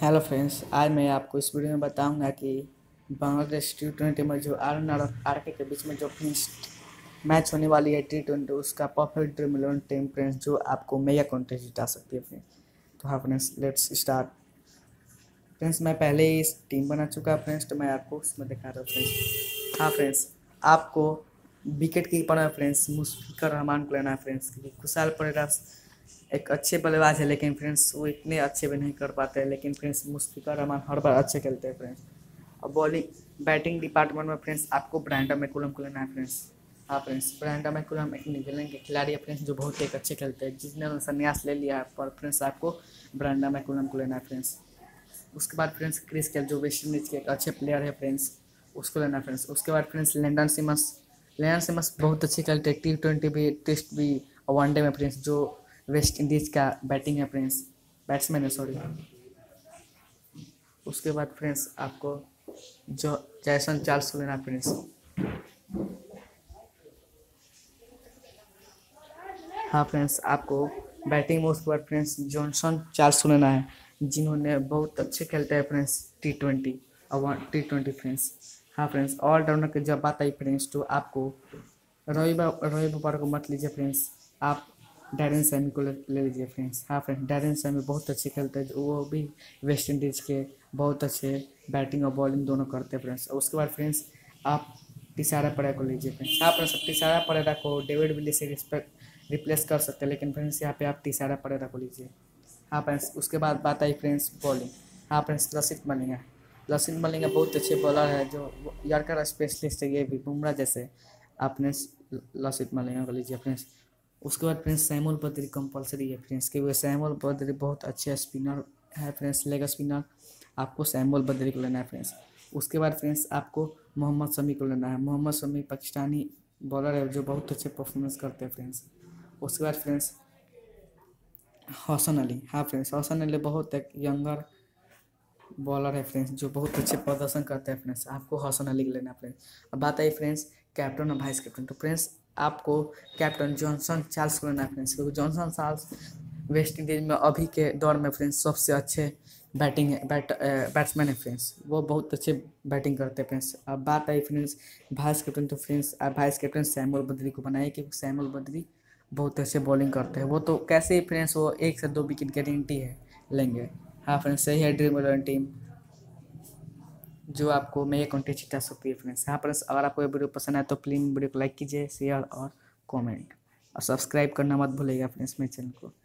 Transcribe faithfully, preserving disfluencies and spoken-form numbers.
Hello friends, आज मैं आपको इस वीडियो में बताऊंगा कि बांग्लादेश टी ट्वेंटी में जो आर एन आर और आर के के बीच में जो फ्रेंड्स मैच होने वाली है टी ट्वेंटी उसका perfect dream eleven team friends जो आपको मेगा कॉन्टेस्ट जिता सकती है फ्रेंड्स। तो हाँ फ्रेंड्स, लेट्स स्टार्ट। फ्रेंड्स मैं पहले ही इस टीम बना चुका है फ्रेंड्स, तो मैं आपको उसमें दिखा रहा हूँ फ्रेंड्स। हाँ फ्रेंड्स, आपको विकेट कीपर है फ्रेंड्स मुशफिकुर रहमान को लेना है फ्रेंड्स, क्योंकि खुशहाल परेरा एक अच्छे बल्लेबाज है, लेकिन फ्रेंड्स वो इतने अच्छे भी नहीं कर पाते हैं। लेकिन फ्रेंड्स मुशफिकुर रहमान हर बार अच्छे खेलते हैं फ्रेंड्स। और बॉलिंग बैटिंग डिपार्टमेंट में फ्रेंड्स आपको ब्रांडम मैकुलम को लेना है फ्रेंड्स। हाँ फ्रेंड्स, ब्रांडम मैकुलम एक न्यूजीलैंड के खिलाड़ी है फ्रेंड्स, जो बहुत ही एक अच्छे खेलते हैं, जिसने संन्यास ले लिया है, पर फ्रेंड्स आपको ब्रांडम मैकुलम को लेना है फ्रेंड्स। उसके बाद फ्रेंड्स क्रिस गेल जो वेस्ट इंडीज के एक अच्छे प्लेयर है फ्रेंड्स, उसको लेना है फ्रेंड्स। उसके बाद friends Lendl Simmons Lendl Simmons बहुत अच्छे खेलते हैं, टी ट्वेंटी भी, टेस्ट भी और वनडे में फ्रेंड्स, जो वेस्ट इंडीज का बैटिंग है फ्रेंड्स, बैट्समैन है सॉरी। उसके बाद फ्रेंड्स आपको जो जैसन चार्ल्स को लेना है फ्रेंड्स। हाँ फ्रेंड्स, आपको बैटिंग में उसके बाद फ्रेंड्स जॉनसन चार्ल्स को लेना है, जिन्होंने बहुत अच्छे खेलते हैं फ्रेंड्स टी ट्वेंटी और टी ट्वेंटी फ्रेंड्स। हाँ फ्रेंड्स, ऑलराउंडर की जब बात आई फ्रेंड्स, तो आपको रोहित रोहित बाबर को मत लीजिए फ्रेंड्स, आप डैरेन सैमी को ले, ले लीजिए फ्रेंड्स। हाँ फ्रेंड्स, डैरेन सैमी बहुत अच्छे खेलते हैं, वो भी वेस्ट इंडीज़ के बहुत अच्छे बैटिंग और बॉलिंग दोनों करते हैं फ्रेंड्स। उसके बाद फ्रेंड्स आप तिसारा परेरा को लीजिए फ्रेंड्स। हाँ फ्रेंड्स, तिसारा परेरा को डेविड विली से रिस्पेक्ट रिप्लेस कर सकते हैं, लेकिन फ्रेंड्स यहाँ पे आप तिसारा परेरा को लीजिए। हाँ फ्रेंड्स, उसके बाद बात आई फ्रेंड्स बॉलिंग। हाँ फ्रेंड्स, लसित मलिंगा लसित मलिंगा बहुत अच्छे बॉलर है, जो यॉर्कर स्पेशलिस्ट है, ये भी बुमराह जैसे। आपने लसित मलिंगा को लीजिए फ्रेंड्स। उसके बाद फ्रेंड्स सैमुअल बद्री कंपलसरी है फ्रेंड्स, क्योंकि सैमुअल बद्री बहुत अच्छे स्पिनर है फ्रेंड्स, लेग स्पिनर, आपको सैमुअल बद्री को लेना है फ्रेंड्स। उसके बाद फ्रेंड्स आपको मोहम्मद शमी को लेना है। मोहम्मद शमी पाकिस्तानी बॉलर है, जो बहुत अच्छे परफॉर्मेंस करते हैं फ्रेंड्स। उसके बाद फ्रेंड्स हसन अली। हाँ फ्रेंड्स, हसन अली बहुत एक यंगर बॉलर है फ्रेंड्स, जो बहुत अच्छे प्रदर्शन करते हैं फ्रेंड्स, आपको हसन अली को लेना है फ्रेंड्स। अब बात आई फ्रेंड्स कैप्टन और वाइस कैप्टन, तो फ्रेंड्स आपको कैप्टन जॉनसन चार्ल्स को लेना है फ्रेंड्स, क्योंकि जॉनसन चार्ल्स वेस्ट इंडीज में अभी के दौर में फ्रेंड्स सबसे अच्छे बैटिंग है बैट बैट्समैन है फ्रेंड्स, वो बहुत अच्छे बैटिंग करते हैं फ्रेंड्स। अब बात आई फ्रेंड्स वाइस कैप्टन, तो फ्रेंड्स आप वाइस कैप्टन सैमुअल बद्री को बनाइए, क्योंकि सैमुअल बद्री बहुत अच्छे बॉलिंग करते हैं, वो तो कैसे ही फ्रेंड्स वो एक से दो विकेट गारंटी है लेंगे। हाँ फ्रेंड्स, सही है ड्रीम इलेवन टीम, जो आपको मेगा कॉन्टेस्ट जिता सकती है फ्रेंड्स। यहाँ पर अगर आपको ये वीडियो पसंद आए तो प्लीज़ वीडियो को लाइक कीजिए, शेयर और कमेंट, और सब्सक्राइब करना मत भूलिएगा फ्रेंड्स मेरे चैनल को।